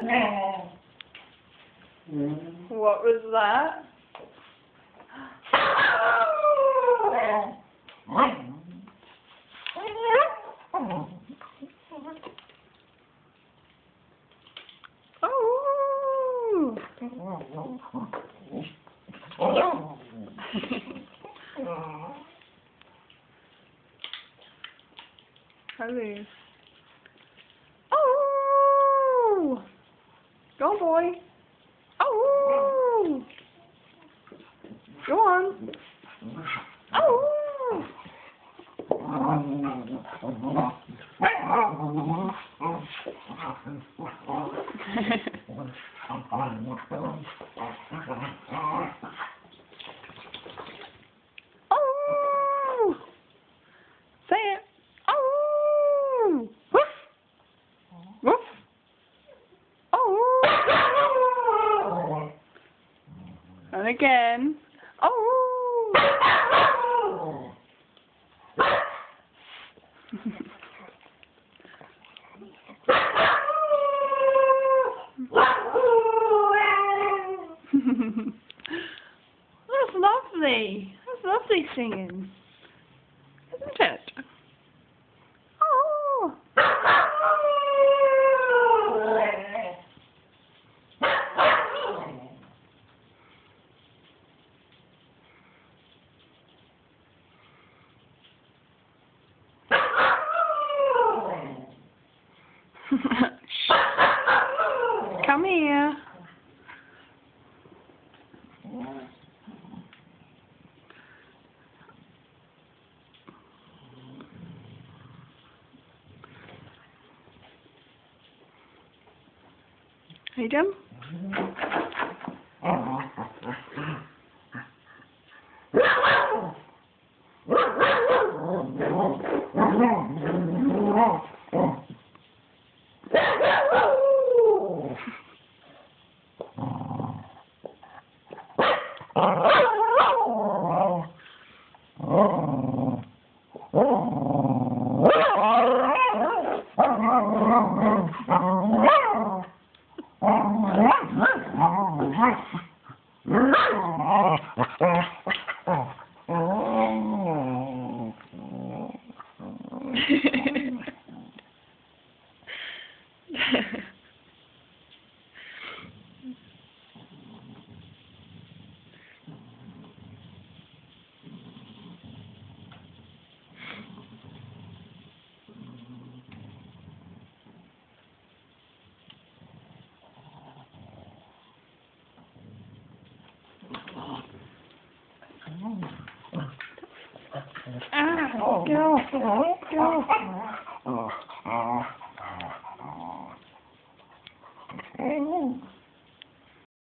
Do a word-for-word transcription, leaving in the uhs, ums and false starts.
What was that? Oh! Hello. Oh! Go, boy. Oh! Go on. Oh! Oh! Say it. Oh! Woof! Woof! Oh! And again. Oh! That's lovely. That's lovely singing, isn't it? Oh. Come here. Hey, Jim. Ah, go, go.